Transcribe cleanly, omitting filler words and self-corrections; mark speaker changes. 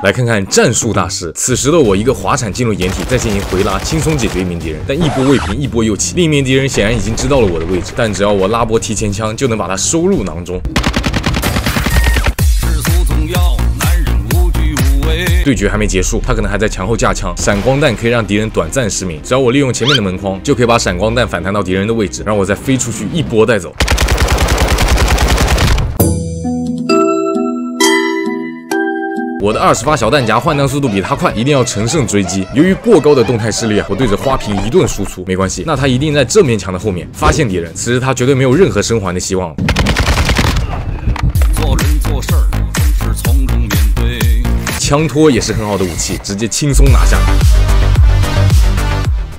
Speaker 1: 来看看战术大师，此时的我一个滑铲进入掩体，再进行回拉，轻松解决一名敌人。但一波未平，一波又起，另一名敌人显然已经知道了我的位置，但只要我拉波提前枪，就能把他收入囊中。对决还没结束，他可能还在墙后架枪，闪光弹可以让敌人短暂失明，只要我利用前面的门框，就可以把闪光弹反弹到敌人的位置，让我再飞出去一波带走。我的20发小弹夹换弹速度比他快，一定要乘胜追击。由于过高的动态视力啊，我对着花瓶一顿输出，没关系，那他一定在这面墙的后面发现敌人，此时他绝对没有任何生还的希望了。做人做事总是从容面对，枪托也是很好的武器，直接轻松拿下。